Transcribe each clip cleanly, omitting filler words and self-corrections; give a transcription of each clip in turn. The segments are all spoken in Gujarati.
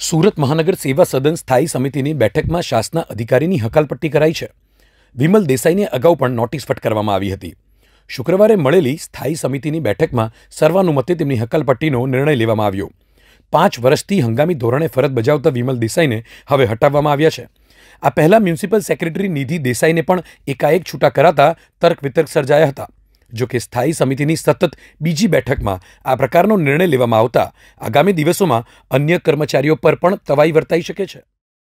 સુરત મહાનગર સેવા સદન સ્થાયી સમિતિની બેઠકમાં શાસના અધિકારીની હકાલપટ્ટી કરાઈ છે. વિમલ દેસાઈને અગાઉ પણ નોટિસ ફટકારવામાં આવી હતી. શુક્રવારે મળેલી સ્થાયી સમિતિની બેઠકમાં સર્વાનુમતે તેમની હકાલપટ્ટીનો નિર્ણય લેવામાં આવ્યો. 5 વર્ષથી હંગામી ધોરણે ફરજ બજાવતા વિમલ દેસાઈને હવે હટાવવામાં આવ્યા છે. આ પહેલા મ્યુનિસિપલ સેક્રેટરી નિધિ દેસાઈને પણ એકાએક છૂટા કરાતા તર્ક વિતર્ક સર્જાયા હતા. જોકે સ્થાયી સમિતિની સતત બીજી બેઠકમાં આ પ્રકારનો નિર્ણય લેવામાં આવતા આગામી દિવસોમાં અન્ય કર્મચારીઓ પર પણ તવાઈ વર્તાઈ શકે છે.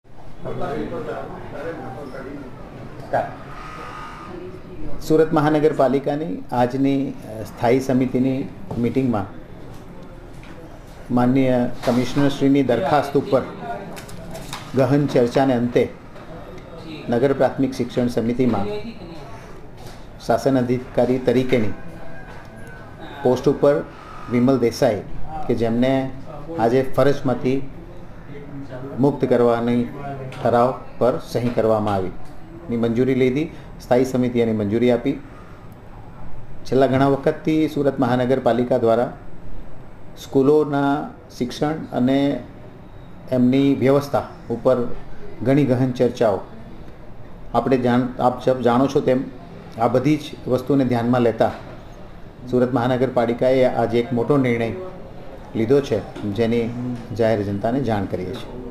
સુરત મહાનગરપાલિકાની આજની સ્થાયી સમિતિની મિટિંગમાં માનનીય કમિશનરશ્રીની દરખાસ્ત ઉપર ગહન ચર્ચાને અંતે નગર પ્રાથમિક શિક્ષણ સમિતિમાં શાસન અધિકારી તરીકેની પોસ્ટ ઉપર વિમલ દેસાઈ કે જેમને આજે ફરજમાંથી મુક્ત કરવાની ઠરાવ પર સહી કરવામાં આવી ની મંજૂરી લીધી. સ્થાયી સમિતિએ એની મંજૂરી આપી. છેલ્લા ઘણા વખતથી સુરત મહાનગરપાલિકા દ્વારા સ્કૂલોના શિક્ષણ અને એમની વ્યવસ્થા ઉપર ઘણી ગહન ચર્ચાઓ આપ જાણો છો તેમ આ બધી જ વસ્તુને ધ્યાનમાં લેતા સુરત મહાનગરપાલિકાએ આજે એક મોટો નિર્ણય લીધો છે, જેની જાહેર જનતાને જાણ કરીએ છીએ.